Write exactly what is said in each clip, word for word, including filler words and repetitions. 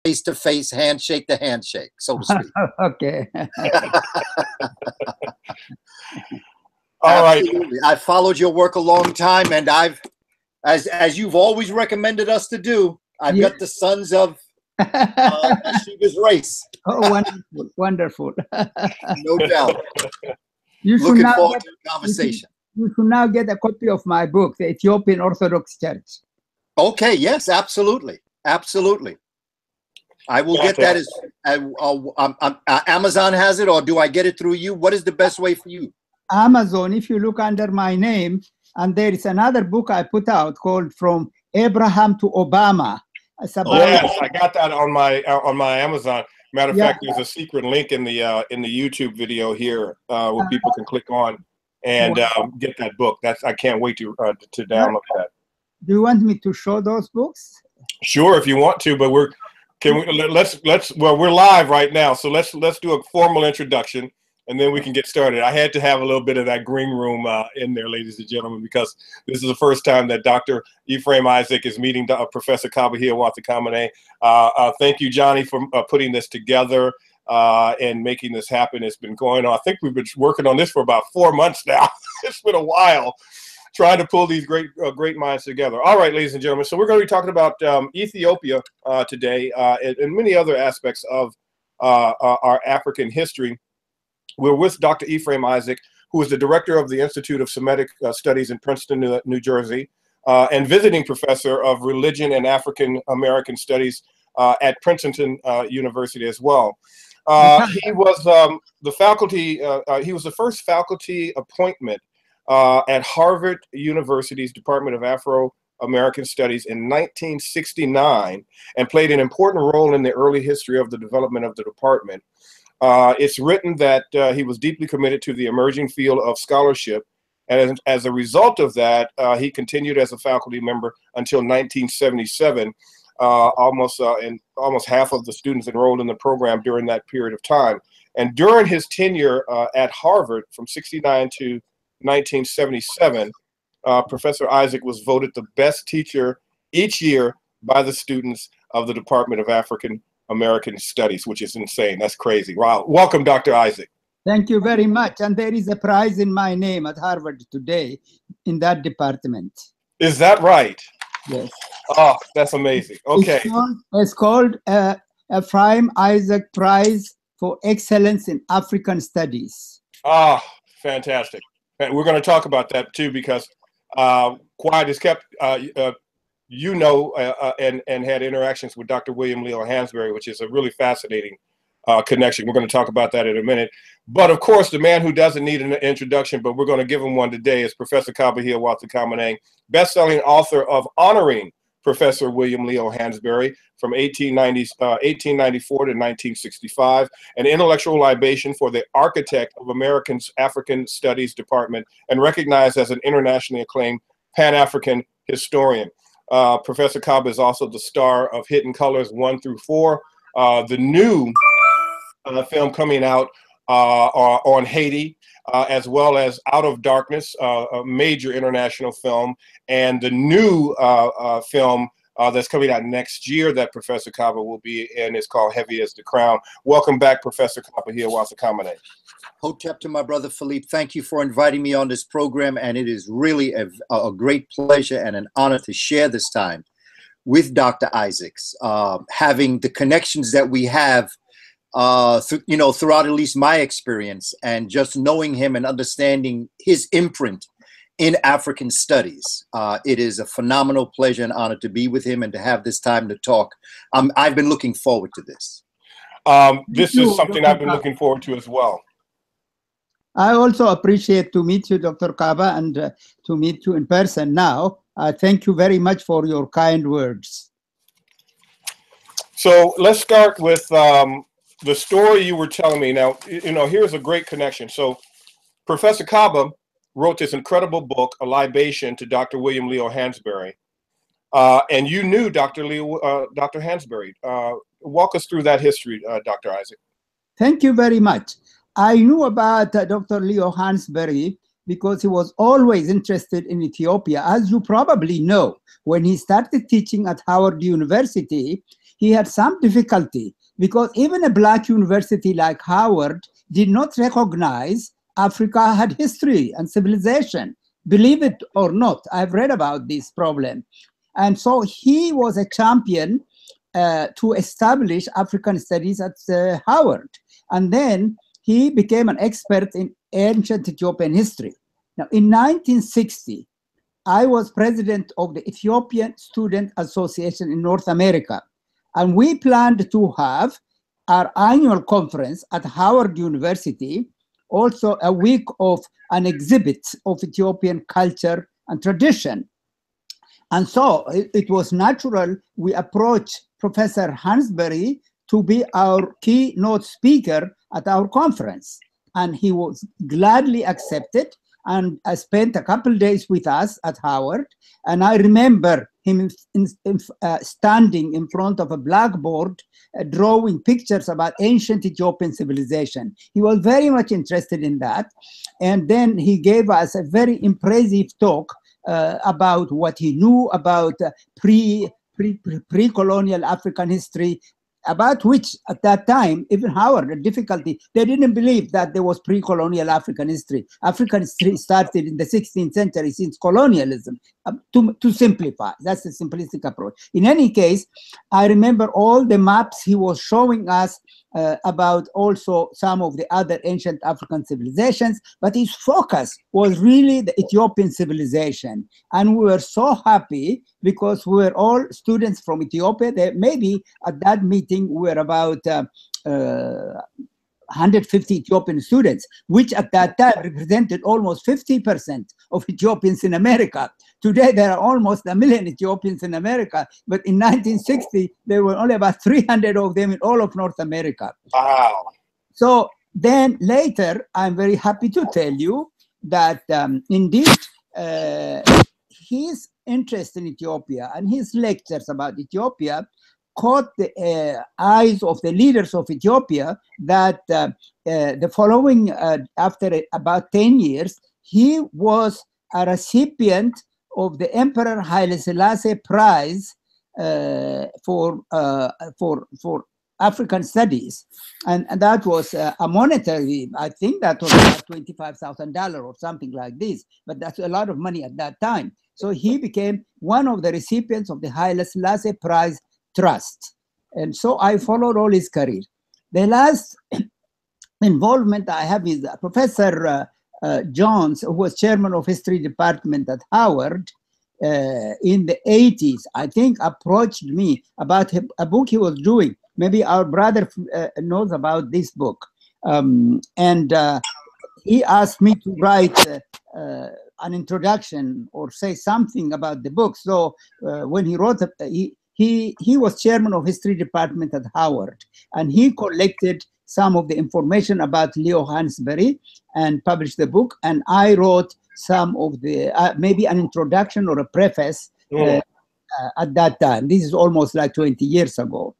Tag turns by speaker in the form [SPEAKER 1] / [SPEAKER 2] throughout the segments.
[SPEAKER 1] face-to-face, handshake to handshake, so to speak.
[SPEAKER 2] Okay.
[SPEAKER 3] All right.
[SPEAKER 1] Absolutely. I've followed your work a long time, and I've, as as you've always recommended us to do, I've
[SPEAKER 2] Yeah.
[SPEAKER 1] got the sons of uh, Shiva's race.
[SPEAKER 2] Oh, wonderful, wonderful.
[SPEAKER 1] No doubt.
[SPEAKER 2] You should
[SPEAKER 1] Looking
[SPEAKER 2] now
[SPEAKER 1] forward
[SPEAKER 2] get,
[SPEAKER 1] to the conversation.
[SPEAKER 2] You should, you should now get a copy of my book, The Ethiopian Orthodox Church.
[SPEAKER 1] Okay, yes, absolutely. Absolutely. I will get that. As uh, uh, um, um, uh, Amazon has it, or do I get it through you? What is the best way for you?
[SPEAKER 2] Amazon, if you look under my name, and there is another book I put out called From Abraham to Obama. It's about
[SPEAKER 3] Yes, I got that on my uh, on my Amazon. Matter of
[SPEAKER 2] Yeah.
[SPEAKER 3] fact, there's a secret link in the uh, in the YouTube video here uh, where people can click on and uh, get that book. That's I can't wait to uh, to download that.
[SPEAKER 2] Do you want me to show those books?
[SPEAKER 3] Sure, if you want to, but we're can we let- let's let's well we're live right now, so let's let's do a formal introduction and then we can get started. I had to have a little bit of that green room uh, in there, ladies and gentlemen, because this is the first time that Doctor Ephraim Isaac is meeting uh, Professor Kaba Hiawatha Kamene. Uh, uh, thank you, Johnny, for uh, putting this together uh, and making this happen. It's been going on. I think we've been working on this for about four months now. It's been a while trying to pull these great uh, great minds together. All right, ladies and gentlemen, so we're going to be talking about um, Ethiopia uh, today uh, and, and many other aspects of uh, uh, our African history. We're with Doctor Ephraim Isaac, who is the director of the Institute of Semitic uh, Studies in Princeton, New, New Jersey, uh, and visiting professor of religion and African American studies uh, at Princeton uh, University as well. Uh, he was um, the faculty. Uh, uh, he was the first faculty appointment uh, at Harvard University's Department of Afro-American Studies in nineteen sixty-nine, and played an important role in the early history of the development of the department. Uh, it's written that uh, he was deeply committed to the emerging field of scholarship, and as, as a result of that, uh, he continued as a faculty member until nineteen seventy-seven. Uh, almost uh, and almost half of the students enrolled in the program during that period of time. And during his tenure uh, at Harvard from sixty-nine to nineteen seventy-seven, uh, Professor Isaac was voted the best teacher each year by the students of the Department of African American Studies, which is insane. That's crazy. Wow. Welcome, Doctor Isaac.
[SPEAKER 2] Thank you very much. And there is a prize in my name at Harvard today in that department.
[SPEAKER 3] Is that right?
[SPEAKER 2] Yes.
[SPEAKER 3] Oh, that's amazing. Okay.
[SPEAKER 2] It's called, it's called uh, Ephraim Isaac Prize for Excellence in African Studies.
[SPEAKER 3] Ah, fantastic. And we're going to talk about that too, because uh, quiet is kept. Uh, uh, you know, uh, uh, and and had interactions with Doctor William Leo Hansberry, which is a really fascinating uh, connection. We're going to talk about that in a minute. But of course, the man who doesn't need an introduction, but we're going to give him one today, is Professor Kaba Hiawatha Kamene, best-selling author of Honoring Professor William Leo Hansberry from eighteen ninety, uh, eighteen ninety-four to nineteen sixty-five, an intellectual libation for the architect of American's African Studies Department, and recognized as an internationally acclaimed Pan-African historian. Uh, Professor Kaba is also the star of Hidden Colors one through four, uh, the new uh, film coming out uh, on Haiti, uh, as well as Out of Darkness, uh, a major international film, and the new uh, uh, film uh, that's coming out next year that Professor Kaba will be in is called Heavy as the Crown. Welcome back, Professor Kaba Hiawatha Kamene.
[SPEAKER 1] Hotep to my brother Philippe, thank you for inviting me on this program, and it is really a, a great pleasure and an honor to share this time with Doctor Isaacs, uh, having the connections that we have, uh, th you know, throughout at least my experience, and just knowing him and understanding his imprint in African studies. Uh, it is a phenomenal pleasure and honor to be with him and to have this time to talk. Um, I've been looking forward to this.
[SPEAKER 3] Um, this is something I've been looking forward to as well.
[SPEAKER 2] I also appreciate to meet you, Doctor Kaba, and uh, to meet you in person now. Uh, thank you very much for your kind words.
[SPEAKER 3] So let's start with um, the story you were telling me. Now, you know, here's a great connection. So Professor Kaba wrote this incredible book, A Libation to Doctor William Leo Hansberry. Uh, and you knew Doctor Leo, uh, Doctor Hansberry. Uh, walk us through that history, uh, Doctor Isaac.
[SPEAKER 2] Thank you very much. I knew about uh, Doctor Leo Hansberry because he was always interested in Ethiopia. As you probably know, when he started teaching at Howard University, he had some difficulty because even a black university like Howard did not recognize Africa had history and civilization. Believe it or not, I've read about this problem. And so he was a champion uh, to establish African studies at uh, Howard. And then he became an expert in ancient Ethiopian history. Now, in nineteen sixty, I was president of the Ethiopian Student Association in North America. And we planned to have our annual conference at Howard University, also a week of an exhibit of Ethiopian culture and tradition. And so it, it was natural we approached Professor Hansberry to be our keynote speaker at our conference. And he was gladly accepted and I spent a couple of days with us at Howard. And I remember him in, in, uh, standing in front of a blackboard, uh, drawing pictures about ancient Ethiopian civilization. He was very much interested in that. And then he gave us a very impressive talk uh, about what he knew about uh, pre, pre, pre, pre-colonial African history, about which at that time, even Howard had difficulty. They didn't believe that there was pre-colonial African history. African history started in the sixteenth century since colonialism, uh, to, to simplify. That's the simplistic approach. In any case, I remember all the maps he was showing us uh, about also some of the other ancient African civilizations, but his focus was really the Ethiopian civilization. And we were so happy because we were all students from Ethiopia. They, maybe at that meeting, we were about uh, uh, one hundred fifty Ethiopian students, which at that time represented almost fifty percent of Ethiopians in America. Today, there are almost a million Ethiopians in America, but in nineteen sixty, there were only about three hundred of them in all of North America.
[SPEAKER 3] Wow.
[SPEAKER 2] So then later, I'm very happy to tell you that um, indeed, uh, his interest in Ethiopia and his lectures about Ethiopia caught the uh, eyes of the leaders of Ethiopia that uh, uh, the following, uh, after about ten years, he was a recipient of the Emperor Haile Selassie Prize uh, for, uh, for, for African Studies. And, and that was uh, a monetary, I think that was about twenty-five thousand dollars or something like this, but that's a lot of money at that time. So he became one of the recipients of the Haile Selassie Prize Trust. And so I followed all his career. The last involvement I have is Professor uh, uh, Jones, who was chairman of history department at Howard uh, in the eighties, I think approached me about a book he was doing. Maybe our brother uh, knows about this book. Um, and uh, he asked me to write uh, uh, an introduction or say something about the book. So uh, when he wrote, uh, he, he, he was chairman of history department at Howard, and he collected some of the information about Leo Hansberry and published the book. And I wrote some of the, uh, maybe an introduction or a preface uh,
[SPEAKER 3] mm.
[SPEAKER 2] uh, at that time. This is almost like twenty years ago.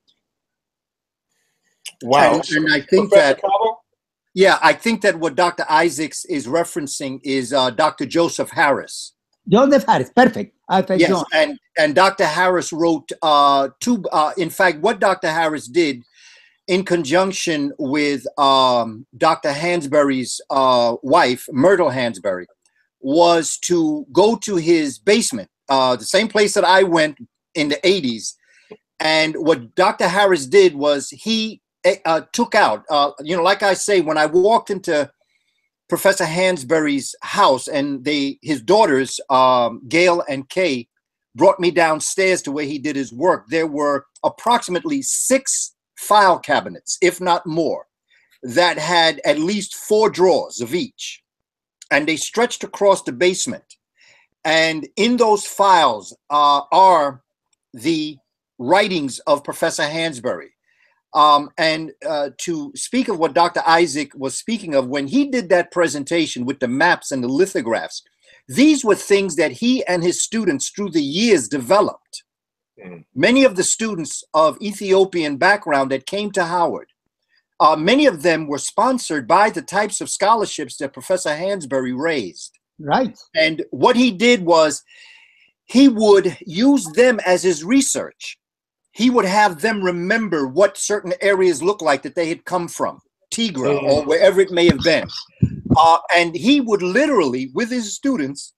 [SPEAKER 3] Wow.
[SPEAKER 1] And, and I think
[SPEAKER 3] Professor
[SPEAKER 1] that,
[SPEAKER 3] Kaba?
[SPEAKER 1] yeah, I think that what Doctor Isaacs is referencing is uh, Doctor Joseph Harris.
[SPEAKER 2] Joseph Harris, perfect. I thank
[SPEAKER 1] Yes,
[SPEAKER 2] John.
[SPEAKER 1] and, and Doctor Harris wrote uh, two, uh, in fact, what Doctor Harris did in conjunction with um, Doctor Hansberry's uh, wife, Myrtle Hansberry, was to go to his basement, uh, the same place that I went in the eighties. And what Doctor Harris did was he uh, took out, uh, you know, like I say, when I walked into Professor Hansberry's house and they, his daughters, um, Gail and Kay, brought me downstairs to where he did his work, there were approximately six file cabinets, if not more, that had at least four drawers of each. And they stretched across the basement. And in those files uh, are the writings of Professor Hansberry. Um, and uh, to speak of what Doctor Isaac was speaking of, when he did that presentation with the maps and the lithographs, these were things that he and his students through the years developed. Mm. Many of the students of Ethiopian background that came to Howard, uh, many of them were sponsored by the types of scholarships that Professor Hansberry raised.
[SPEAKER 2] Right.
[SPEAKER 1] And what he did was he would use them as his research. he would have them remember what certain areas look like that they had come from, Tigra or wherever it may have been. Uh, and he would literally, with his students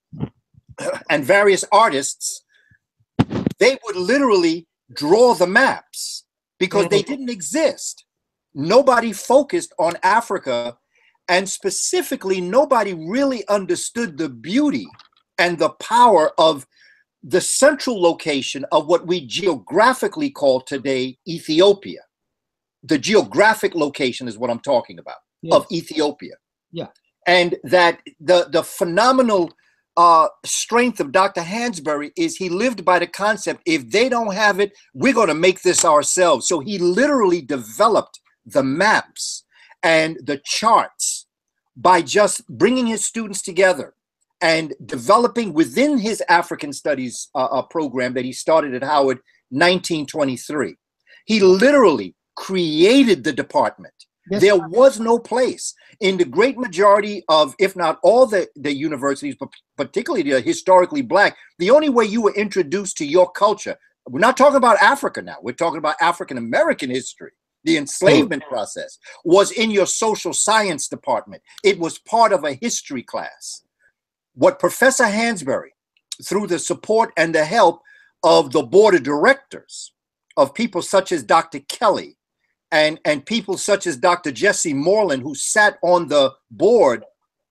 [SPEAKER 1] and various artists, they would literally draw the maps because they didn't exist. Nobody focused on Africa, and specifically, nobody really understood the beauty and the power of the central location of what we geographically call today Ethiopia. The geographic location is what I'm talking about, yes, of Ethiopia.
[SPEAKER 2] Yeah.
[SPEAKER 1] And that the, the phenomenal uh, strength of Doctor Hansberry is he lived by the concept, if they don't have it, we're going to make this ourselves. So he literally developed the maps and the charts by just bringing his students together and developing within his African studies uh, uh, program that he started at Howard nineteen twenty-three. He literally created the department. Yes. There was no place in the great majority of, if not all the, the universities, but particularly the historically black, the only way you were introduced to your culture, we're not talking about Africa now, we're talking about African-American history. The enslavement process was in your social science department. It was part of a history class. What Professor Hansberry, through the support and the help of the board of directors, of people such as Doctor Kelly and, and people such as Doctor Jesse Moreland, who sat on the board,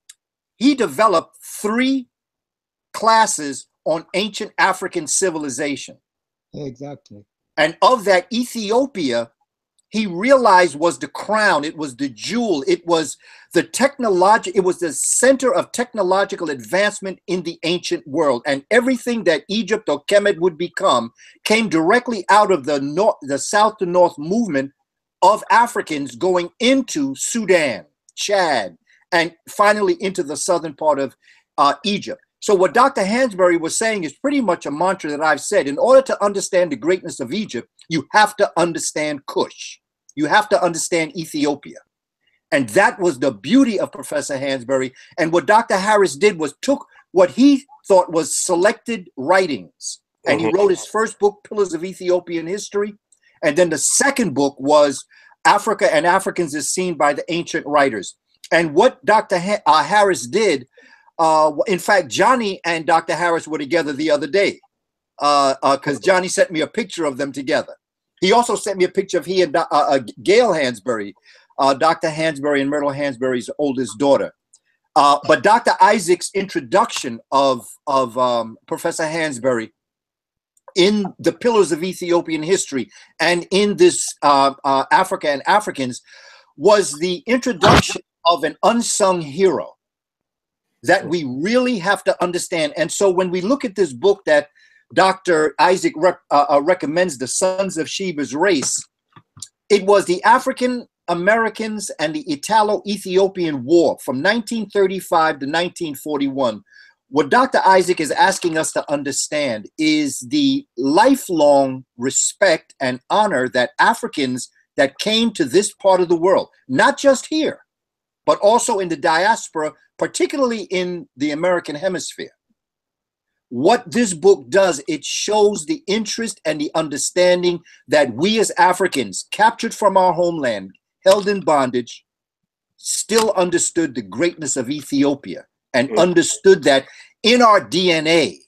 [SPEAKER 1] he developed three classes on ancient African civilization.
[SPEAKER 2] Exactly.
[SPEAKER 1] And of that, Ethiopia, he realized was the crown, it was the jewel, it was the technology, it was the center of technological advancement in the ancient world. And everything that Egypt or Kemet would become came directly out of the north, the south to north movement of Africans going into Sudan, Chad, and finally into the southern part of uh, Egypt. So what Doctor Hansberry was saying is pretty much a mantra that I've said. In order to understand the greatness of Egypt, you have to understand Kush. You have to understand Ethiopia. And that was the beauty of Professor Hansberry. And what Doctor Harris did was took what he thought was selected writings, and he wrote his first book, Pillars of Ethiopian History. And then the second book was Africa and Africans as Seen by the Ancient Writers. And what Doctor Ha- uh, Harris did, uh, in fact, Johnny and Doctor Harris were together the other day, because uh, uh, Johnny sent me a picture of them together. He also sent me a picture of he and uh, uh, Gail Hansberry, uh, Doctor Hansberry and Myrtle Hansberry's oldest daughter. Uh, but Doctor Isaac's introduction of, of um, Professor Hansberry in the Pillars of Ethiopian History and in this uh, uh, Africa and Africans was the introduction of an unsung hero that we really have to understand. And so when we look at this book that Doctor Isaac rec uh, uh, recommends, The Sons of Sheba's Race, it was the African Americans and the Italo-Ethiopian War from nineteen thirty-five to nineteen forty-one. What Doctor Isaac is asking us to understand is the lifelong respect and honor that Africans that came to this part of the world, not just here, but also in the diaspora, particularly in the American hemisphere. What this book does, it shows the interest and the understanding that we as Africans, captured from our homeland, held in bondage, still understood the greatness of Ethiopia and understood that in our D N A.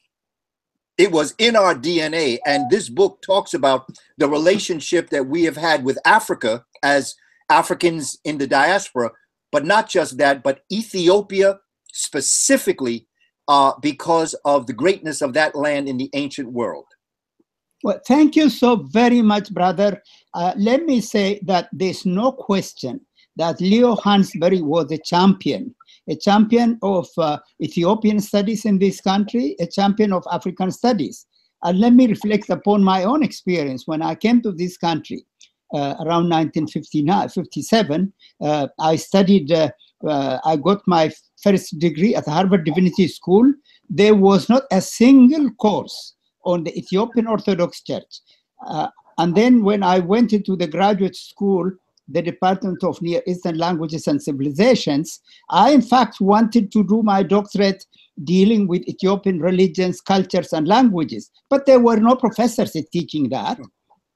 [SPEAKER 1] It was in our D N A. And this book talks about the relationship that we have had with Africa as Africans in the diaspora, but not just that, but Ethiopia specifically, Uh, because of the greatness of that land in the ancient world.
[SPEAKER 2] Well, thank you so very much, brother. Uh, let me say that there's no question that Leo Hansberry was a champion, a champion of uh, Ethiopian studies in this country, a champion of African studies. And let me reflect upon my own experience. When I came to this country uh, around nineteen fifty-nine, fifty-seven, uh, I studied, uh, uh, I got my first degree at Harvard Divinity School. There was not a single course on the Ethiopian Orthodox Church. Uh, and then when I went into the graduate school, the Department of Near Eastern Languages and Civilizations, I in fact wanted to do my doctorate dealing with Ethiopian religions, cultures, and languages, but there were no professors teaching that.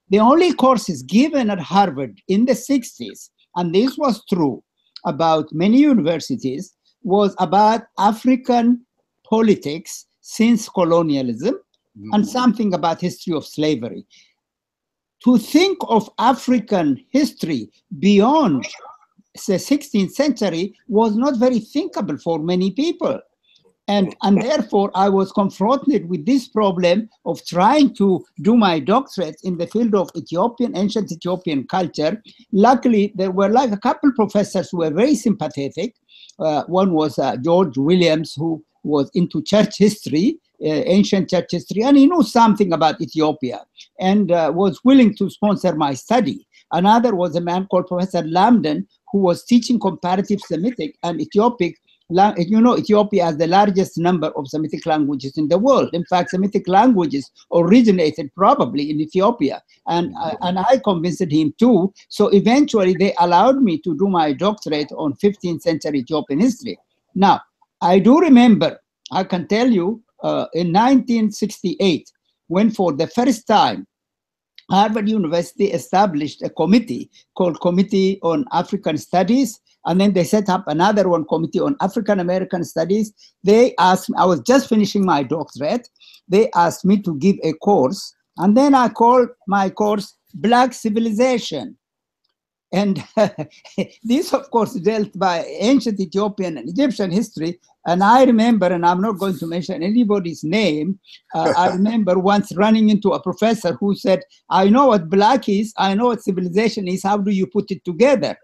[SPEAKER 2] the only courses given at Harvard in the sixties, and this was true about many universities, was about African politics since colonialism, mm-hmm. and something about history of slavery. To think of African history beyond the sixteenth century was not very thinkable for many people. And, and therefore, I was confronted with this problem of trying to do my doctorate in the field of Ethiopian, ancient Ethiopian culture. Luckily, there were like a couple professors who were very sympathetic. Uh, one was uh, George Williams, who was into church history, uh, ancient church history, and he knew something about Ethiopia and uh, was willing to sponsor my study. Another was a man called Professor Lamden, who was teaching comparative Semitic and Ethiopic. You know, Ethiopia has the largest number of Semitic languages in the world. In fact, Semitic languages originated probably in Ethiopia, and, uh, and I convinced him too. So eventually they allowed me to do my doctorate on fifteenth century Ethiopian history. Now, I do remember, I can tell you, uh, in nineteen sixty-eight, when for the first time Harvard University established a committee called Committee on African Studies, and then they set up another one, Committee on African American Studies. They asked me, I was just finishing my doctorate, they asked me to give a course, and then I called my course Black Civilization. And this, of course, dealt by ancient Ethiopian and Egyptian history. And I remember, and I'm not going to mention anybody's name, uh, I remember once running into a professor who said, I know what black is, I know what civilization is, how do you put it together?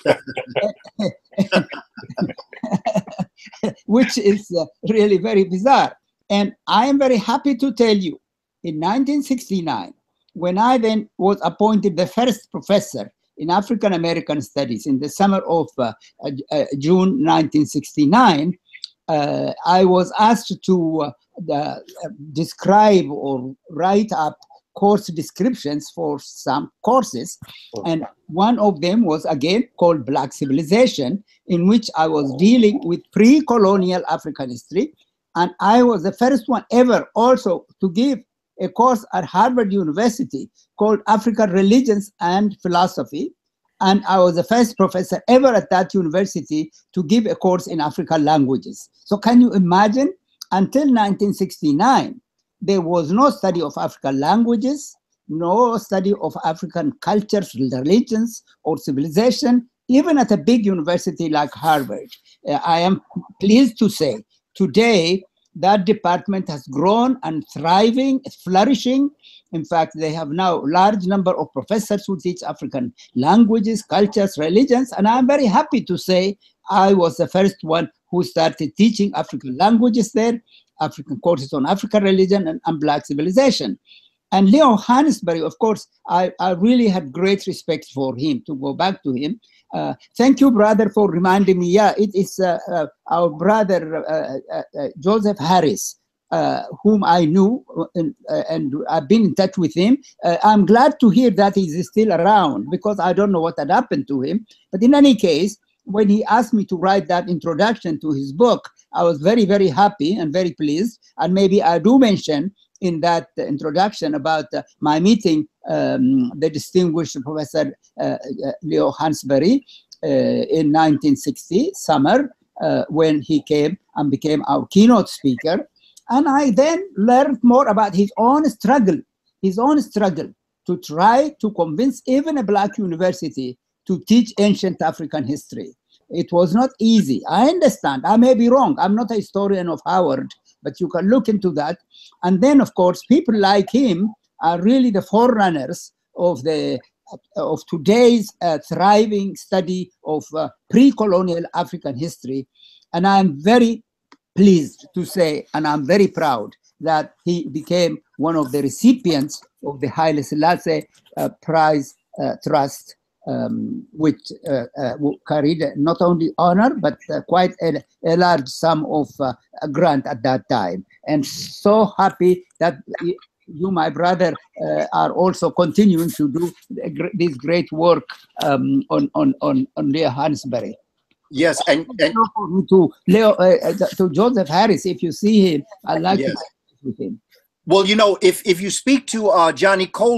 [SPEAKER 2] Which is uh, really very bizarre. And I am very happy to tell you, in nineteen sixty-nine, when I then was appointed the first professor in African American Studies in the summer of uh, uh, June nineteen sixty-nine, uh, I was asked to uh, uh, describe or write up course descriptions for some courses. And one of them was again called Black Civilization, in which I was dealing with pre-colonial African history. And I was the first one ever also to give a course at Harvard University called African Religions and Philosophy. And I was the first professor ever at that university to give a course in African languages. So can you imagine, until nineteen sixty-nine, there was no study of African languages, no study of African cultures, religions, or civilization, even at a big university like Harvard. Uh, I am pleased to say today that department has grown and thriving, flourishing. In fact, they have now a large number of professors who teach African languages, cultures, religions, and I'm very happy to say I was the first one who started teaching African languages there, African courses on African religion and, and Black civilization. And Leo Hansberry, of course, I, I really had great respect for him, to go back to him. Uh, thank you, brother, for reminding me. Yeah, it is uh, uh, our brother, uh, uh, uh, Joseph Harris, uh, whom I knew, and, uh, and I've been in touch with him. Uh, I'm glad to hear that he's still around, because I don't know what had happened to him. But in any case, when he asked me to write that introduction to his book, I was very, very happy and very pleased. And maybe I do mention in that uh, introduction about uh, my meeting um, the distinguished Professor uh, uh, Leo Hansberry uh, in nineteen sixty, summer, uh, when he came and became our keynote speaker. And I then learned more about his own struggle, his own struggle to try to convince even a Black university to teach ancient African history. It was not easy. I understand. I may be wrong. I'm not a historian of Howard, but you can look into that. And then, of course, people like him are really the forerunners of the of today's uh, thriving study of uh, pre-colonial African history. And I'm very pleased to say, and I'm very proud, that he became one of the recipients of the Haile Selassie uh, Prize uh, Trust, um, which uh, uh, carried not only honor, but uh, quite a, a large sum of uh, a grant at that time. And so happy that you, my brother, uh, are also continuing to do this great work um, on, on, on, on Leo Hansberry.
[SPEAKER 1] Yes, and, and
[SPEAKER 2] to Leo, uh, to Joseph Harris, if you see him, I'd like yes. to speak with him.
[SPEAKER 1] Well, you know, if if you speak to uh, Johnny Coleman,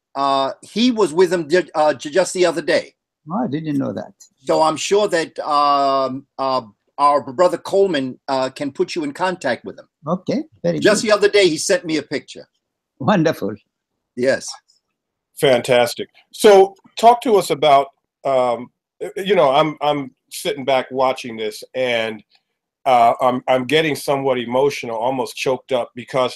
[SPEAKER 1] uh, he was with him uh, just the other day.
[SPEAKER 2] Oh, I didn't know that.
[SPEAKER 1] So I'm sure that um, uh, our brother Coleman uh, can put you in contact with him.
[SPEAKER 2] Okay, very
[SPEAKER 1] Just
[SPEAKER 2] good.
[SPEAKER 1] the other day, he sent me a picture.
[SPEAKER 2] Wonderful.
[SPEAKER 1] Yes.
[SPEAKER 3] Fantastic. So talk to us about, um, you know, I'm, I'm sitting back watching this, and uh, I'm, I'm getting somewhat emotional, almost choked up, because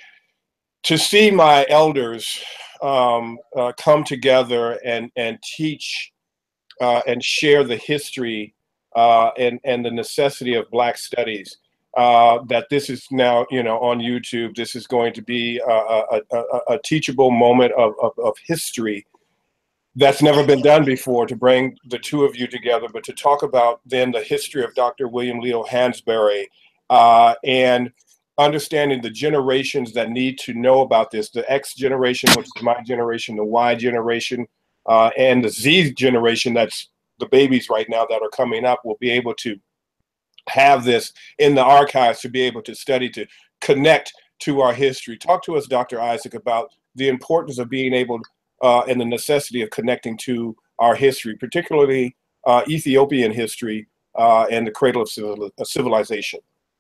[SPEAKER 3] to see my elders um, uh, come together and, and teach uh, and share the history uh, and, and the necessity of Black studies, uh, that this is now, you know, on YouTube, this is going to be a, a, a, a teachable moment of, of, of history that's never been done before, to bring the two of you together, but to talk about then the history of Doctor William Leo Hansberry uh, and understanding the generations that need to know about this, the X generation, which is my generation, the Y generation, uh, and the Z generation, that's the babies right now that are coming up, will be able to have this in the archives to be able to study, to connect to our history. Talk to us, Doctor Isaac, about the importance of being able uh, and the necessity of connecting to our history, particularly uh, Ethiopian history uh, and the cradle of civil civilization.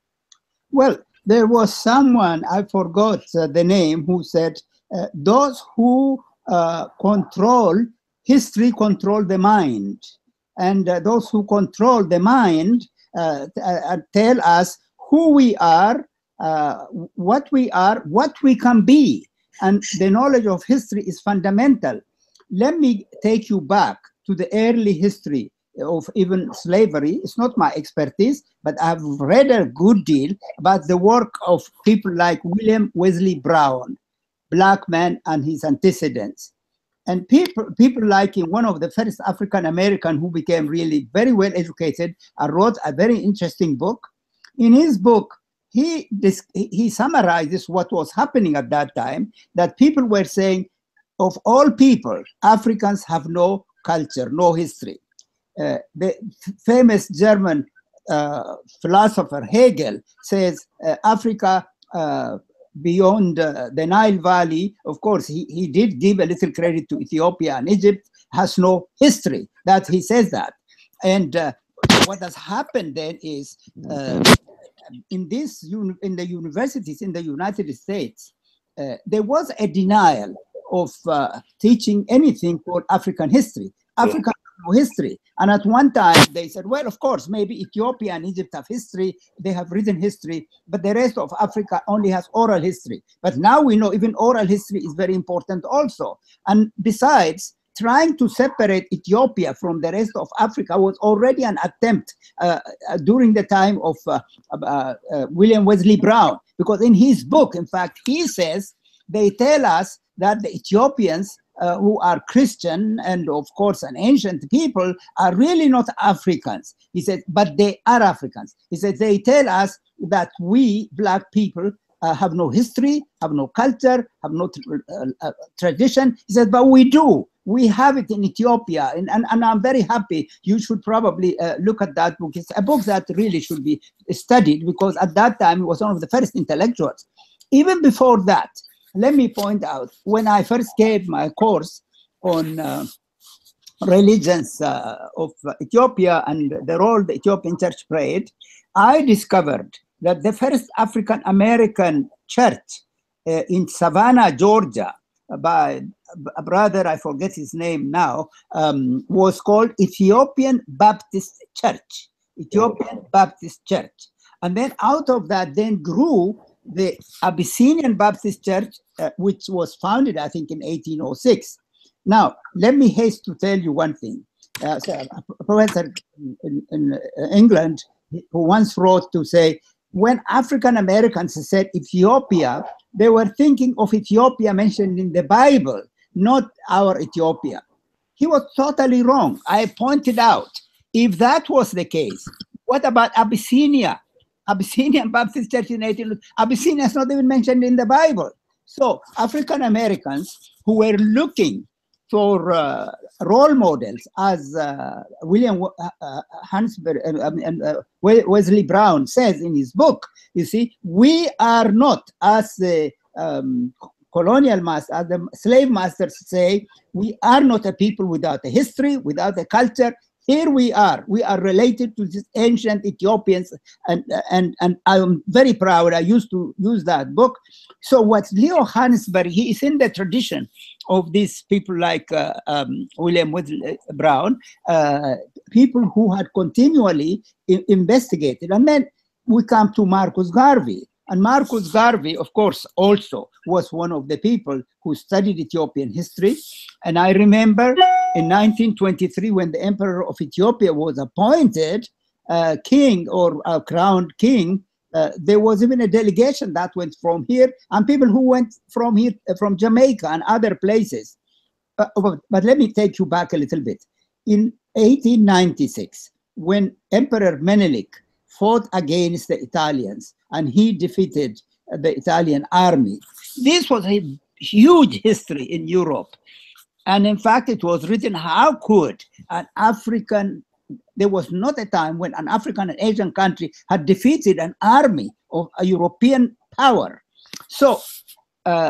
[SPEAKER 2] Well, there was someone, I forgot uh, the name, who said, uh, those who uh, control history control the mind. And uh, those who control the mind uh, uh, tell us who we are, uh, what we are, what we can be. And the knowledge of history is fundamental. Let me take you back to the early history of even slavery. It's not my expertise, but I've read a good deal about the work of people like William Wesley Brown, black man and his antecedents. And people, people like him, one of the first African-American who became really very well educated, and wrote a very interesting book. In his book, he, he summarizes what was happening at that time, that people were saying, of all people, Africans have no culture, no history. Uh, the famous German uh, philosopher Hegel says uh, Africa uh, beyond uh, the Nile Valley, of course, he, he did give a little credit to Ethiopia and Egypt, has no history. That he says that. And uh, what has happened then is uh, in this in the universities in the United States, uh, there was a denial of uh, teaching anything called African history. African history. And at one time they said, well, of course, maybe Ethiopia and Egypt have history, they have written history, but the rest of Africa only has oral history. But now we know even oral history is very important also. And besides, trying to separate Ethiopia from the rest of Africa was already an attempt uh, uh, during the time of uh, uh, uh, William Wesley Brown, because in his book, in fact, he says, they tell us that the Ethiopians Uh, who are Christian and of course an ancient people are really not Africans. He said, but they are Africans. He said, they tell us that we black people uh, have no history, have no culture, have no uh, uh, tradition. He said, but we do. We have it in Ethiopia. And, and, and I'm very happy. You should probably uh, look at that book. It's a book that really should be studied, because at that time he was one of the first intellectuals. Even before that, let me point out, when I first gave my course on uh, religions uh, of Ethiopia and the role the Ethiopian church played, I discovered that the first African-American church uh, in Savannah, Georgia, by a brother, I forget his name now, um, was called Ethiopian Baptist Church, Ethiopian Baptist Church. And then out of that then grew the Abyssinian Baptist Church, uh, which was founded, I think, in eighteen oh six. Now, let me haste to tell you one thing. Uh, so a professor in, in England who once wrote to say, when African Americans said Ethiopia, they were thinking of Ethiopia mentioned in the Bible, not our Ethiopia. He was totally wrong. I pointed out, if that was the case, what about Abyssinia? Abyssinian Baptist Church in eighteen Abyssinia is not even mentioned in the Bible. So African Americans who were looking for uh, role models, as uh, William uh, Hansberry uh, and uh, Wesley Brown says in his book, you see, we are not, as the um, colonial masters, as the slave masters say, we are not a people without a history, without a culture. Here we are. We are related to these ancient Ethiopians, and and and I'm very proud. I used to use that book. So what Leo Hansberry, he is in the tradition of these people like uh, um, William Whittle Brown, uh, people who had continually I- investigated. And then we come to Marcus Garvey. And Marcus Garvey, of course, also was one of the people who studied Ethiopian history. And I remember in nineteen twenty-three, when the emperor of Ethiopia was appointed uh, king or uh, crowned king, uh, there was even a delegation that went from here, and people who went from here, from Jamaica and other places. Uh, but, but let me take you back a little bit. In eighteen ninety-six, when Emperor Menelik fought against the Italians, and he defeated the Italian army. This was a huge history in Europe. And in fact, it was written, how could an African, there was not a time when an African and Asian country had defeated an army of a European power. So uh,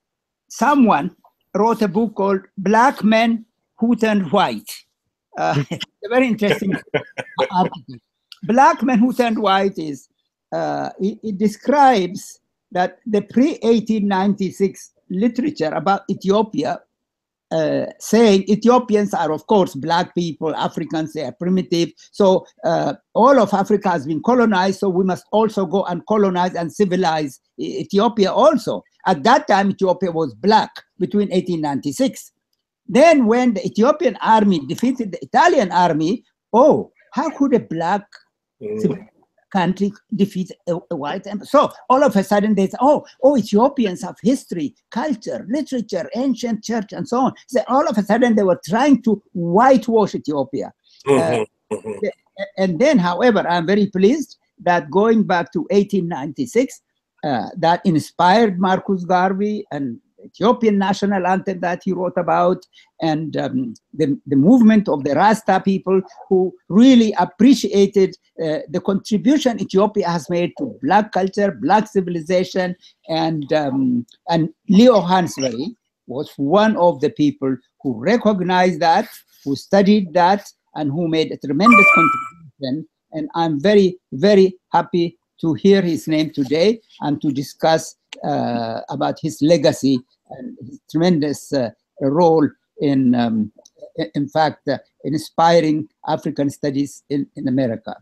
[SPEAKER 2] someone wrote a book called Black Men Who Turned White. Uh, it's a very interesting article. Black Men Who Turned White is, uh, it, it describes that the pre eighteen ninety-six literature about Ethiopia, uh, saying Ethiopians are, of course, black people, Africans, they are primitive. So uh, all of Africa has been colonized, so we must also go and colonize and civilize Ethiopia also. At that time, Ethiopia was black between eighteen ninety-six. Then when the Ethiopian army defeated the Italian army, oh, how could a black mm. country defeat a, a white emperor? So all of a sudden they say, oh, oh, Ethiopians have history, culture, literature, ancient church, and so on. So all of a sudden they were trying to whitewash Ethiopia. Mm-hmm. Uh, and then, however, I'm very pleased that going back to eighteen ninety-six, uh, that inspired Marcus Garvey and Ethiopian national anthem that he wrote about, and um, the, the movement of the Rasta people who really appreciated uh, the contribution Ethiopia has made to black culture, black civilization, and, um, and Leo Hansberry was one of the people who recognized that, who studied that, and who made a tremendous contribution. And I'm very, very happy to hear his name today and to discuss uh, about his legacy and his tremendous uh, role in, um, in fact, uh, inspiring African studies in, in America.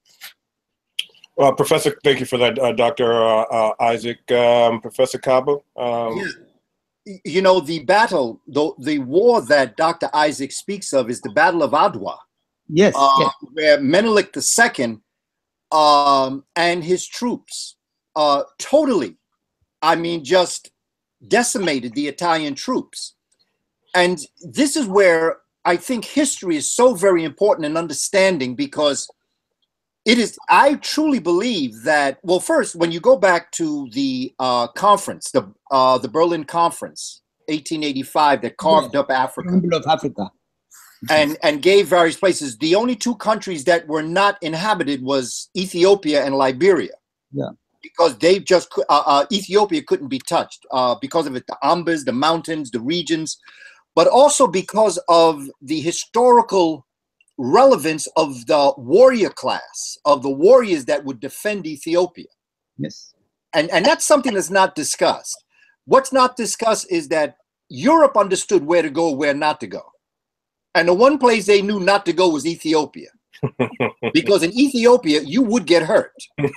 [SPEAKER 3] Well, Professor, thank you for that, uh, Doctor Uh, uh, Isaac. Um, Professor Kaba? Um,
[SPEAKER 1] yeah. You know, the battle, the, the war that Doctor Isaac speaks of is the Battle of Adwa.
[SPEAKER 2] Yes,
[SPEAKER 1] uh,
[SPEAKER 2] yes.
[SPEAKER 1] Where Menelik the Second um, and his troops uh, totally, I mean, just decimated the Italian troops. And this is where I think history is so very important in understanding, because it is, I truly believe that, well, first, when you go back to the uh, conference, the, uh, the Berlin Conference, eighteen eighty-five, that carved yeah. up Africa.
[SPEAKER 2] Of Africa.
[SPEAKER 1] And, and gave various places. The only two countries that were not inhabited was Ethiopia and Liberia.
[SPEAKER 2] Yeah.
[SPEAKER 1] Because they just, uh, uh, Ethiopia couldn't be touched uh, because of it, the Ambas, the mountains, the regions, but also because of the historical relevance of the warrior class, of the warriors that would defend Ethiopia.
[SPEAKER 2] Yes.
[SPEAKER 1] And, and that's something that's not discussed. What's not discussed is that Europe understood where to go, where not to go. And the one place they knew not to go was Ethiopia. Because in Ethiopia, you would get hurt.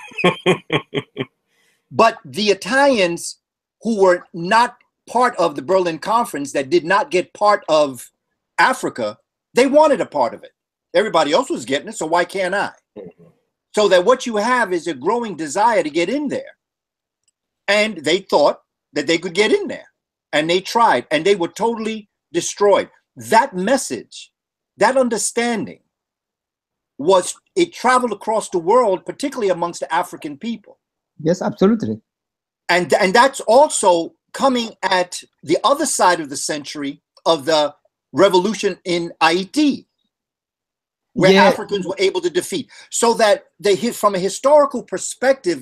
[SPEAKER 1] But the Italians, who were not part of the Berlin Conference, that did not get part of Africa, they wanted a part of it. Everybody else was getting it, so why can't I? So that what you have is a growing desire to get in there. And they thought that they could get in there. And they tried, and they were totally destroyed. That message, that understanding, was, it traveled across the world, particularly amongst the African people.
[SPEAKER 2] Yes, absolutely.
[SPEAKER 1] And, and that's also coming at the other side of the century of the revolution in Haiti, where yeah. Africans were able to defeat. So that they hit, from a historical perspective,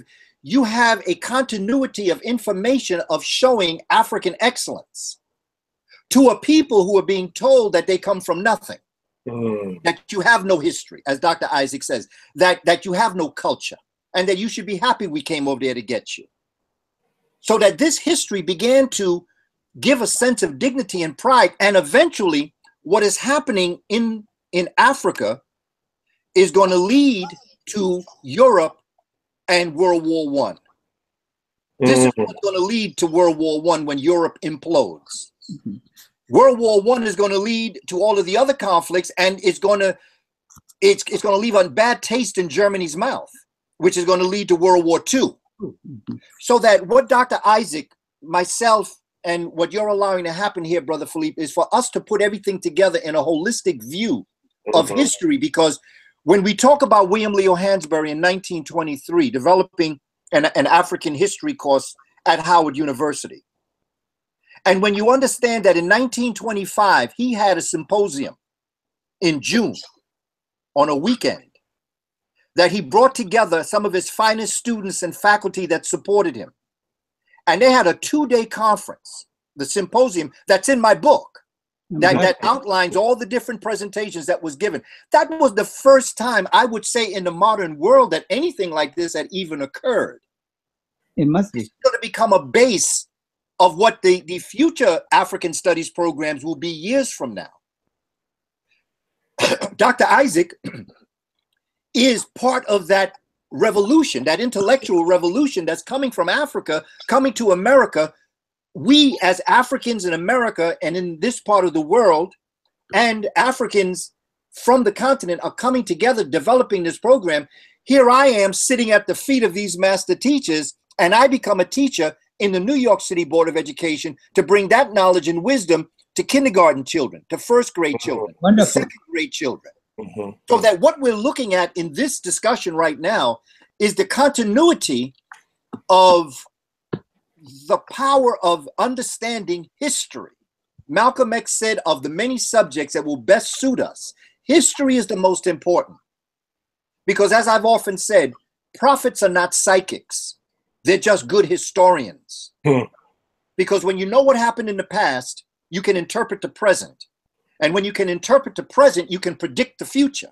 [SPEAKER 1] you have a continuity of information of showing African excellence to a people who are being told that they come from nothing, mm. that you have no history, as Doctor Isaac says, that, that you have no culture, and that you should be happy we came over there to get you. So that this history began to give a sense of dignity and pride, and eventually what is happening in, in Africa is going to lead to Europe and World War One. This mm-hmm. is what's going to lead to World War One when Europe implodes. Mm-hmm. World War One is going to lead to all of the other conflicts, and it's going to it's it's going to leave a bad taste in Germany's mouth, which is going to lead to World War Two. Mm-hmm. So that what Doctor Isaac, myself, and what you're allowing to happen here, Brother Philippe, is for us to put everything together in a holistic view mm-hmm. of history. Because when we talk about William Leo Hansberry in nineteen twenty-three, developing an, an African history course at Howard University, and when you understand that in nineteen twenty-five, he had a symposium in June on a weekend, that he brought together some of his finest students and faculty that supported him. And they had a two-day conference, the symposium that's in my book, that, that outlines all the different presentations that was given. That was the first time, I would say, in the modern world that anything like this had even occurred.
[SPEAKER 2] It must be.
[SPEAKER 1] It's going to become a base of what the, the future African studies programs will be years from now. Doctor Isaac is part of that revolution, that intellectual revolution that's coming from Africa, coming to America. We as Africans in America and in this part of the world, and Africans from the continent are coming together, developing this program. Here I am sitting at the feet of these master teachers, and I become a teacher in the New York City Board of Education to bring that knowledge and wisdom to kindergarten children, to first grade children, to second grade children. Mm-hmm. So that what we're looking at in this discussion right now is the continuity of the power of understanding history. Malcolm X said, of the many subjects that will best suit us, history is the most important. Because as I've often said, prophets are not psychics. They're just good historians. Hmm. Because when you know what happened in the past, you can interpret the present. And when you can interpret the present, you can predict the future.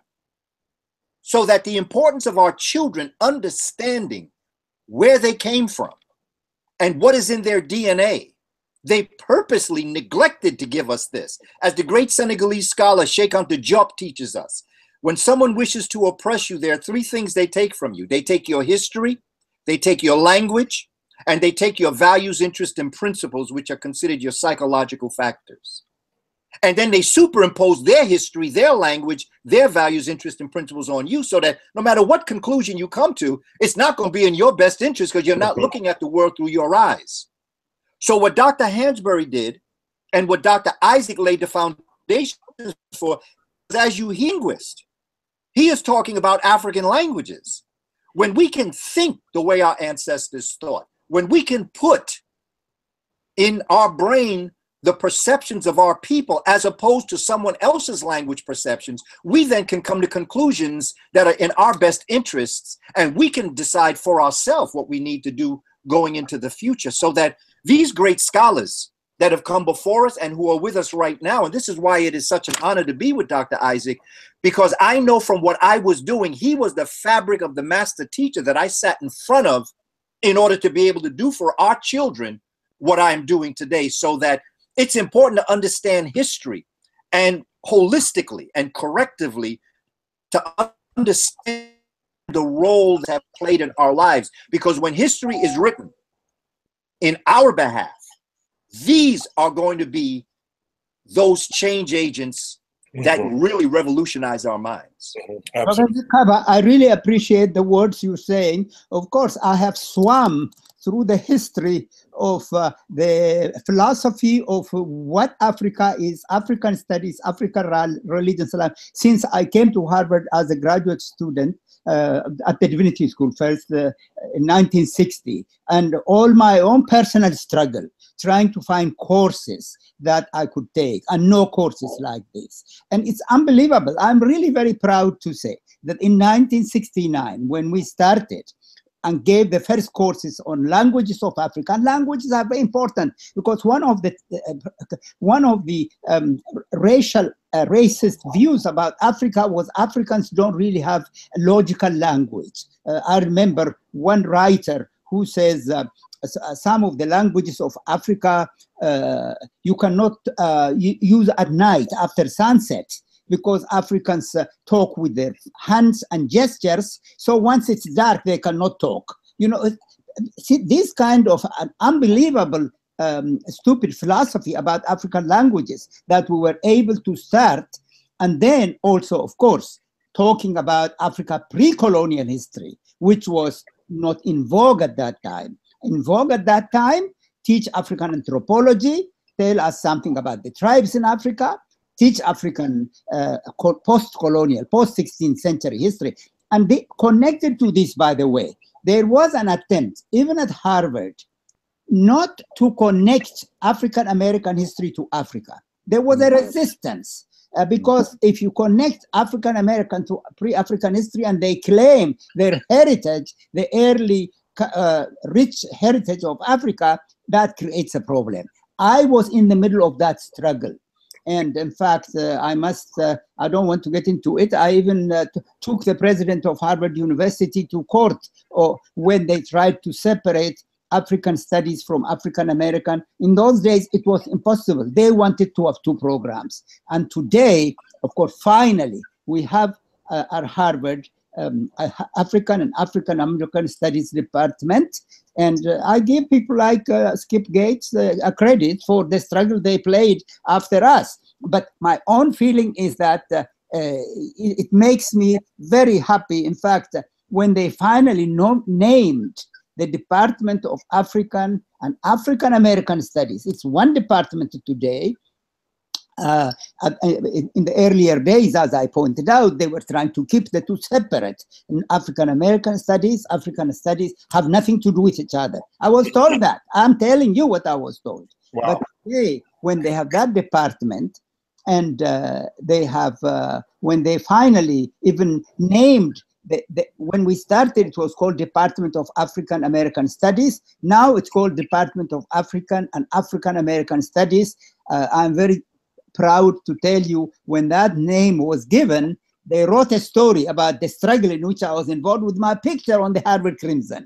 [SPEAKER 1] So that the importance of our children understanding where they came from and what is in their D N A, they purposely neglected to give us this. As the great Senegalese scholar Cheikh Anta Diop teaches us, when someone wishes to oppress you, there are three things they take from you. They take your history, they take your language, and they take your values, interests, and principles, which are considered your psychological factors. And then they superimpose their history, their language, their values, interests, and principles on you, so that no matter what conclusion you come to, it's not going to be in your best interest because you're not looking at the world through your eyes. So what Doctor Hansberry did, and what Doctor Isaac laid the foundation for, is as you linguist, he is talking about African languages. When we can think the way our ancestors thought, when we can put in our brain the perceptions of our people as opposed to someone else's language perceptions, we then can come to conclusions that are in our best interests, and we can decide for ourselves what we need to do going into the future. So that these great scholars that have come before us and who are with us right now, and this is why it is such an honor to be with Doctor Isaac, because I know from what I was doing, he was the fabric of the master teacher that I sat in front of in order to be able to do for our children what I'm doing today. So that it's important to understand history and holistically and correctively to understand the role that have played in our lives. Because when history is written in our behalf, these are going to be those change agents that mm-hmm. really revolutionize our minds.
[SPEAKER 2] Professor Kaba, I really appreciate the words you're saying. Of course, I have swum through the history of uh, the philosophy of what Africa is, African studies, African religions, since I came to Harvard as a graduate student uh, at the Divinity School first uh, in nineteen sixty, and all my own personal struggle trying to find courses that I could take, and no courses like this. And it's unbelievable. I'm really very proud to say that in nineteen sixty-nine, when we started, and gave the first courses on languages of Africa. And languages are very important because one of the uh, one of the um, racial uh, racist views about Africa was Africans don't really have a logical language. Uh, I remember one writer who says uh, some of the languages of Africa uh, you cannot uh, use at night after sunset, because Africans uh, talk with their hands and gestures. So once it's dark, they cannot talk. You know, see, this kind of an unbelievable, um, stupid philosophy about African languages that we were able to start. And then also, of course, talking about Africa pre-colonial history, which was not in vogue at that time. In vogue at that time, teach African anthropology, tell us something about the tribes in Africa, teach African uh, post-colonial, post-sixteenth century history. And they connected to this, by the way. There was an attempt, even at Harvard, not to connect African American history to Africa. There was a resistance uh, because if you connect African American to pre-African history and they claim their heritage, the early uh, rich heritage of Africa, that creates a problem. I was in the middle of that struggle. And in fact, uh, I must, uh, I don't want to get into it. I even uh, took the president of Harvard University to court or when they tried to separate African studies from African American. In those days, it was impossible. They wanted to have two programs. And today, of course, finally, we have uh, at Harvard um, African and African American Studies Department. And uh, I give people like uh, Skip Gates uh, a credit for the struggle they played after us. But my own feeling is that uh, uh, it, it makes me very happy. In fact, uh, when they finally no named the Department of African and African American Studies, it's one department today. Uh, in the earlier days, as I pointed out, they were trying to keep the two separate. In African American studies, African studies have nothing to do with each other. I was told that. I'm telling you what I was told. Wow. But today, when they have that department, and uh, they have, uh, when they finally even named, the, the, when we started, it was called Department of African American Studies. Now it's called Department of African and African American Studies. Uh, I'm very proud to tell you, when that name was given, they wrote a story about the struggle in which I was involved with my picture on the Harvard Crimson.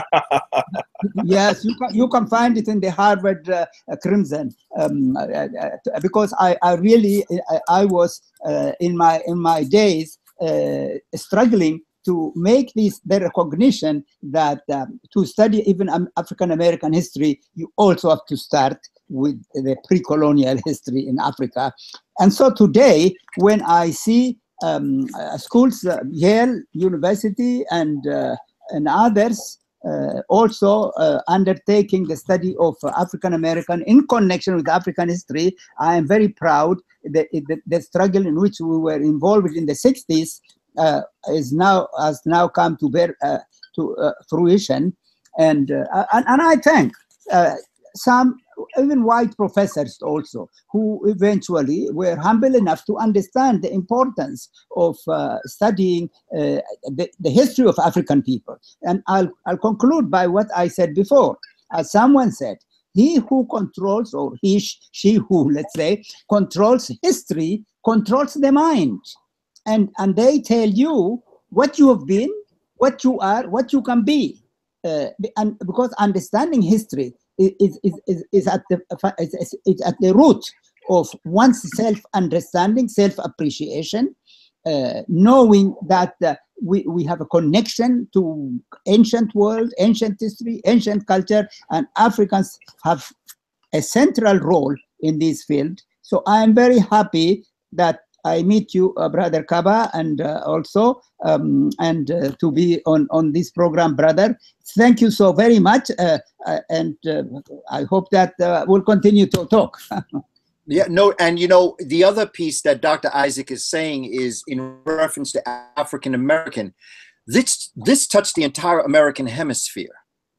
[SPEAKER 2] Yes, you can, you can find it in the Harvard uh, Crimson, um, uh, uh, because I, I really, I, I was uh, in my in my days uh, struggling to make this the recognition that um, to study even um, African American history, you also have to start with the pre-colonial history in Africa. And so today, when I see um, uh, schools, uh, Yale University and, uh, and others uh, also uh, undertaking the study of uh, African American in connection with African history, I am very proud that the, the struggle in which we were involved in the sixties uh, is now has now come to bear uh, to uh, fruition. And, uh, and, and I thank uh, some even white professors also, who eventually were humble enough to understand the importance of uh, studying uh, the, the history of African people. And I'll, I'll conclude by what I said before. As someone said, he who controls, or he, she who, let's say, controls history, controls the mind. And, and they tell you what you have been, what you are, what you can be. Uh, and because understanding history Is, is, is, is, at the, is, is at the root of one's self-understanding, self-appreciation, uh, knowing that uh, we, we have a connection to ancient world, ancient history, ancient culture, and Africans have a central role in this field. So I'm very happy that I meet you, uh, Brother Kaba, and uh, also, um, and uh, to be on, on this program, brother. Thank you so very much, uh, uh, and uh, I hope that uh, we'll continue to talk.
[SPEAKER 1] Yeah, no, and you know, the other piece that Doctor Isaac is saying is in reference to African American. This, this touched the entire American hemisphere.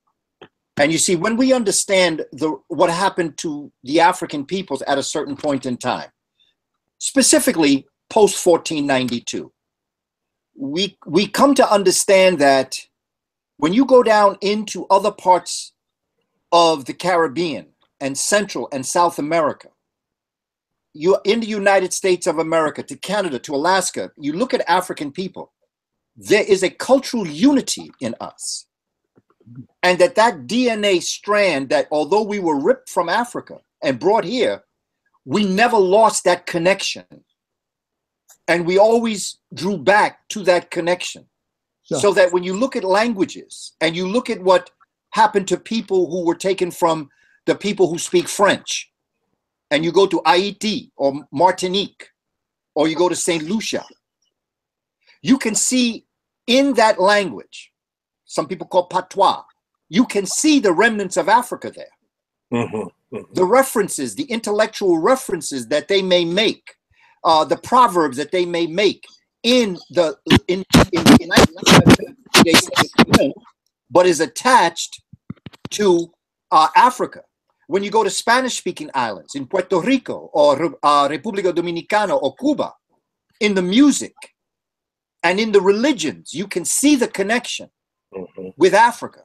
[SPEAKER 1] And you see, when we understand the, what happened to the African peoples at a certain point in time, specifically post fourteen ninety-two, we, we come to understand that When you go down into other parts of the Caribbean and Central and South America, you in the United States of America, to Canada, to Alaska, you look at African people, there is a cultural unity in us. And that that D N A strand, that although we were ripped from Africa and brought here, we never lost that connection. And we always drew back to that connection. Sure. So that when you look at languages and you look at what happened to people who were taken from the people who speak French, and you go to Haiti or Martinique, or you go to Saint Lucia, you can see in that language, some people call patois, you can see the remnants of Africa there. Mm-hmm, mm-hmm. The references, the intellectual references that they may make, uh, the proverbs that they may make in the in, in, in but is attached to uh, Africa. When you go to Spanish-speaking islands, in Puerto Rico or uh, República Dominicana or Cuba, in the music and in the religions, you can see the connection mm-hmm. with Africa.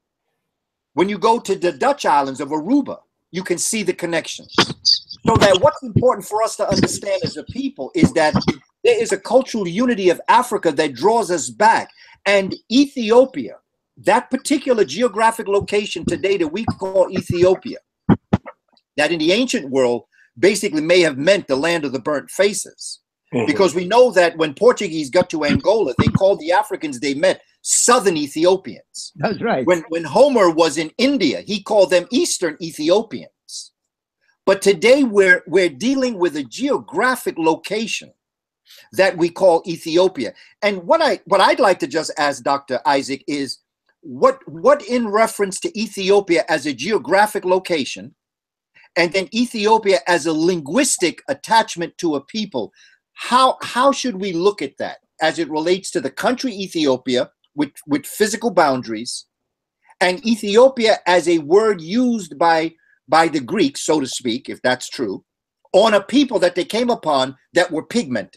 [SPEAKER 1] When you go to the Dutch islands of Aruba, you can see the connection. So that what's important for us to understand as a people is that there is a cultural unity of Africa that draws us back. And Ethiopia, that particular geographic location today that we call Ethiopia, that in the ancient world basically may have meant the land of the burnt faces. Mm-hmm. Because we know that when Portuguese got to Angola, they called the Africans they met Southern Ethiopians.
[SPEAKER 2] That's right.
[SPEAKER 1] When, when Homer was in India, he called them Eastern Ethiopians. But today we're, we're dealing with a geographic location that we call Ethiopia. And what, I, what I'd like to just ask Doctor Isaac is, what, what in reference to Ethiopia as a geographic location, and then Ethiopia as a linguistic attachment to a people, how, how should we look at that as it relates to the country Ethiopia with, with physical boundaries, and Ethiopia as a word used by, by the Greeks, so to speak, if that's true, on a people that they came upon that were pigmented?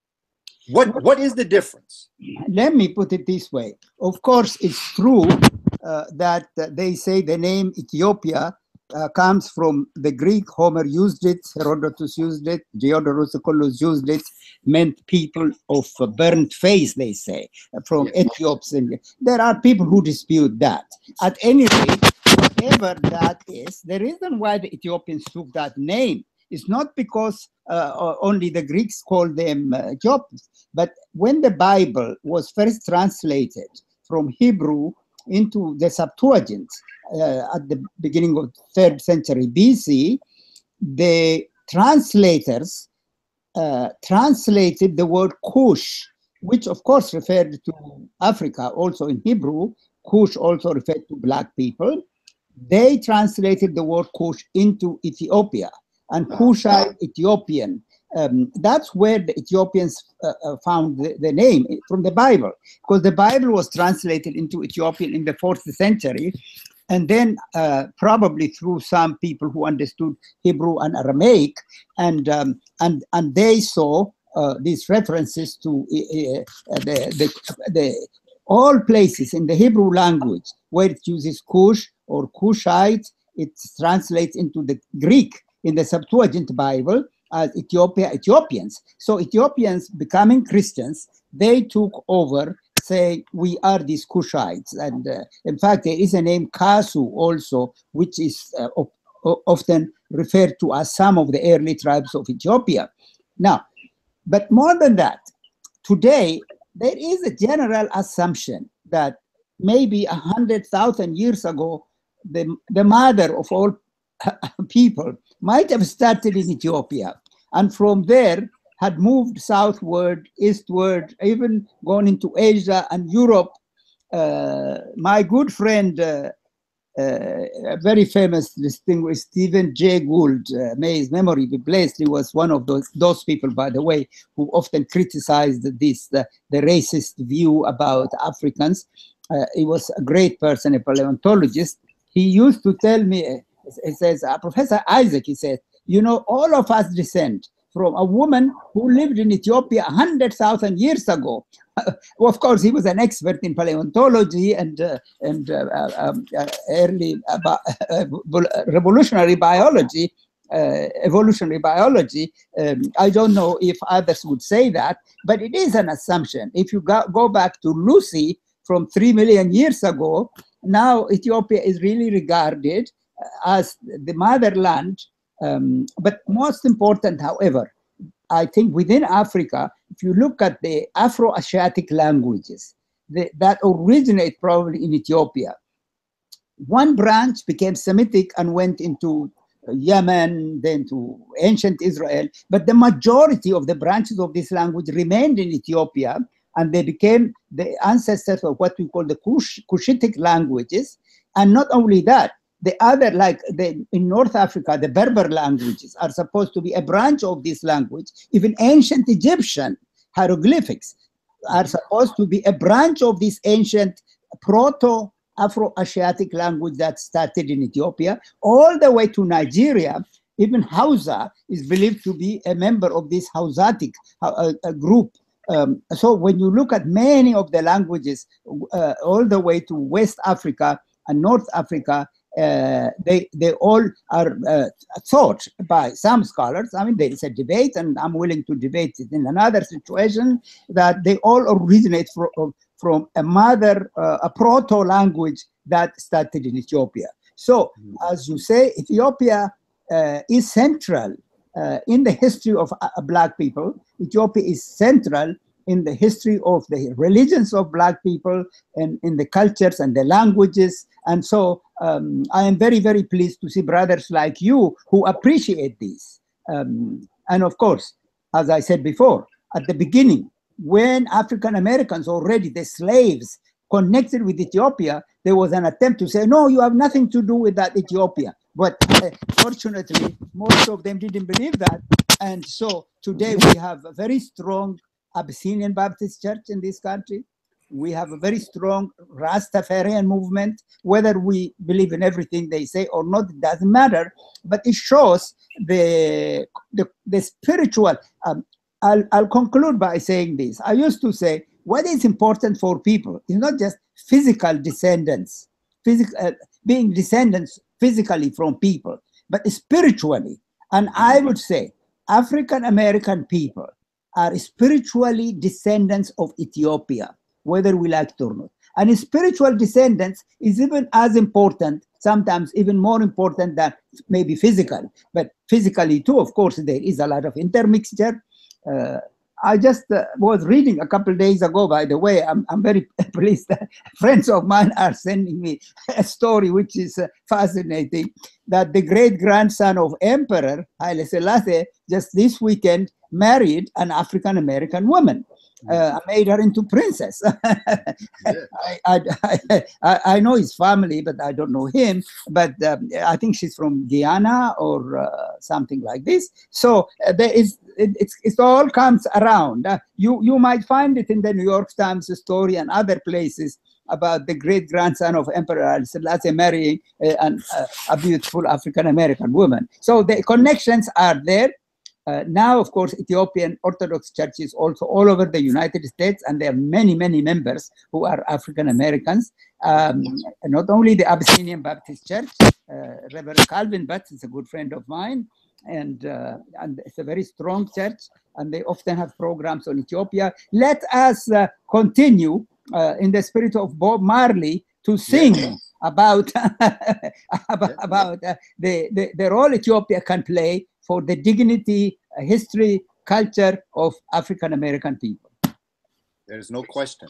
[SPEAKER 1] What, what is the difference?
[SPEAKER 2] Let me put it this way. Of course, it's true uh, that uh, they say the name Ethiopia Uh, comes from the Greek. Homer used it, Herodotus used it, Diodorus Siculus used it, meant people of uh, burnt face, they say, from yes. Ethiops. And there are people who dispute that. At any rate, whatever that is, the reason why the Ethiopians took that name is not because uh, only the Greeks called them uh, Ethiopians, but when the Bible was first translated from Hebrew into the Septuagint, Uh, at the beginning of the third century B C, the translators uh, translated the word Kush, which of course referred to Africa, also in Hebrew. Kush also referred to black people. They translated the word Kush into Ethiopia, and Kushite Ethiopian. Um, that's where the Ethiopians uh, uh, found the, the name from the Bible, because the Bible was translated into Ethiopian in the fourth century. And then uh, probably through some people who understood Hebrew and Aramaic, and um, and and they saw uh, these references to uh, the, the the all places in the Hebrew language where it uses Kush or Kushite. It translates into the Greek in the Septuagint Bible as Ethiopia, Ethiopians. So Ethiopians becoming Christians, they took over, say we are these Kushites. And uh, in fact, there is a name Kasu also, which is uh, often referred to as some of the early tribes of Ethiopia. Now, but more than that, today, there is a general assumption that maybe a hundred thousand years ago, the, the mother of all people might have started in Ethiopia. And from there, had moved southward, eastward, even gone into Asia and Europe. Uh, my good friend, uh, uh, a very famous, distinguished Stephen J. Gould, uh, may his memory be blessed, he was one of those, those people, by the way, who often criticized this, uh, the racist view about Africans. Uh, he was a great person, a paleontologist. He used to tell me, he says, uh, Professor Isaac, he said, you know, all of us descend from a woman who lived in Ethiopia one hundred thousand years ago. Well, of course, he was an expert in paleontology and, uh, and uh, um, uh, early uh, uh, revolutionary biology, uh, evolutionary biology. Um, I don't know if others would say that, but it is an assumption. If you go, go back to Lucy from three million years ago, now Ethiopia is really regarded as the motherland. Um, but most important, however, I think within Africa, if you look at the Afro-Asiatic languages the, that originate probably in Ethiopia, one branch became Semitic and went into Yemen, then to ancient Israel, but the majority of the branches of this language remained in Ethiopia, and they became the ancestors of what we call the Kush, Kushitic languages. And not only that, the other, like the, in North Africa, the Berber languages are supposed to be a branch of this language. Even ancient Egyptian hieroglyphics are supposed to be a branch of this ancient proto-Afro-Asiatic language that started in Ethiopia, all the way to Nigeria. Even Hausa is believed to be a member of this Hausatic uh, uh, group. Um, so when you look at many of the languages, uh, all the way to West Africa and North Africa, Uh, they they all are uh, thought by some scholars. I mean, there is a debate, and I'm willing to debate it in another situation, that they all originate from, from a mother, uh, a proto-language that started in Ethiopia. So, as you say, Ethiopia uh, is central uh, in the history of uh, Black people. Ethiopia is central in the history of the religions of Black people and in the cultures and the languages. And so um, I am very, very pleased to see brothers like you who appreciate these. Um, and of course, as I said before, at the beginning, when African Americans, already the slaves, connected with Ethiopia, there was an attempt to say, no, you have nothing to do with that Ethiopia. But uh, fortunately, most of them didn't believe that. And so today we have a very strong Abyssinian Baptist Church in this country. We have a very strong Rastafarian movement. Whether we believe in everything they say or not, it doesn't matter. But it shows the, the, the spiritual. Um, I'll, I'll conclude by saying this. I used to say, what is important for people is not just physical descendants, physical, uh, being descendants physically from people, but spiritually. And I would say African American people are spiritually descendants of Ethiopia, whether we like it or not. And spiritual descendants is even as important, sometimes even more important than maybe physical. But physically too, of course, there is a lot of intermixture. Uh, I just uh, was reading a couple of days ago, by the way, I'm, I'm very pleased that friends of mine are sending me a story which is uh, fascinating, that the great-grandson of Emperor Haile Selassie just this weekend married an African-American woman. Uh, I made her into princess.
[SPEAKER 1] Yeah.
[SPEAKER 2] I, I, I, I know his family, but I don't know him. But um, I think she's from Guyana or uh, something like this. So uh, there is, it, it's, it all comes around. Uh, you, you might find it in the New York Times story and other places about the great-grandson of Emperor Haile Selassie marrying uh, an, uh, a beautiful African-American woman. So the connections are there. Uh, now, of course, Ethiopian Orthodox Church is also all over the United States, and there are many, many members who are African Americans. Um, not only the Abyssinian Baptist Church, uh, Reverend Calvin Butts is a good friend of mine, and, uh, and it's a very strong church, and they often have programs on Ethiopia. Let us uh, continue uh, in the spirit of Bob Marley to sing yeah. about, about, yeah. about uh, the, the, the role Ethiopia can play for the dignity, uh, history, culture of African American people.
[SPEAKER 1] There's no question.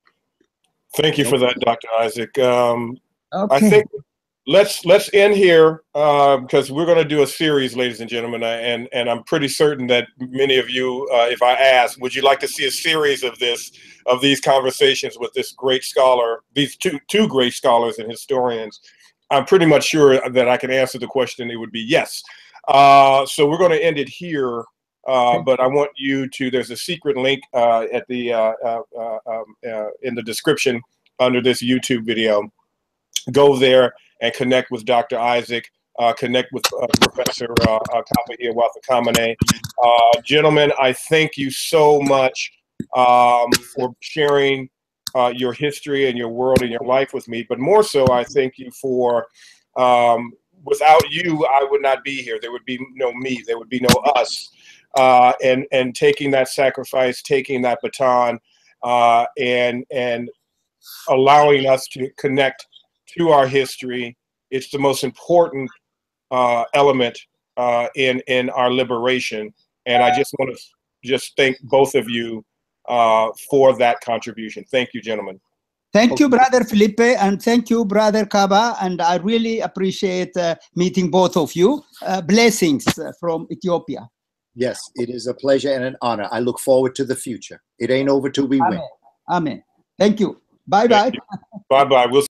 [SPEAKER 3] Thank you
[SPEAKER 1] no
[SPEAKER 3] for
[SPEAKER 1] question.
[SPEAKER 3] that, Doctor Isaac. Um,
[SPEAKER 2] okay.
[SPEAKER 3] I think let's let's end here uh, because we're going to do a series, ladies and gentlemen, and and I'm pretty certain that many of you, uh, if I ask, would you like to see a series of this, of these conversations with this great scholar, these two two great scholars and historians? I'm pretty much sure that I can answer the question. It would be yes. Uh, so we're going to end it here, uh, but I want you to, there's a secret link uh, at the, uh, uh, uh, um, uh, in the description under this YouTube video. Go there and connect with Doctor Isaac. uh, connect with uh, Professor uh, uh, Kaba Hiawatha Kamene. Uh, gentlemen, I thank you so much um, for sharing uh, your history and your world and your life with me. But more so, I thank you for, um, without you, I would not be here. There would be no me. There would be no us. Uh, and and taking that sacrifice, taking that baton, uh, and and allowing us to connect to our history. It's the most important uh, element uh, in in our liberation. And I just want to just thank both of you uh, for that contribution. Thank you, gentlemen.
[SPEAKER 2] Thank you, Brother Philippe, and thank you, Brother Kaba. And I really appreciate uh, meeting both of you. Uh, blessings uh, from Ethiopia.
[SPEAKER 1] Yes, it is a pleasure and an honor. I look forward to the future. It ain't over till we
[SPEAKER 2] Amen.
[SPEAKER 1] win.
[SPEAKER 2] Amen. Thank you. Bye-bye.
[SPEAKER 3] Bye-bye. We'll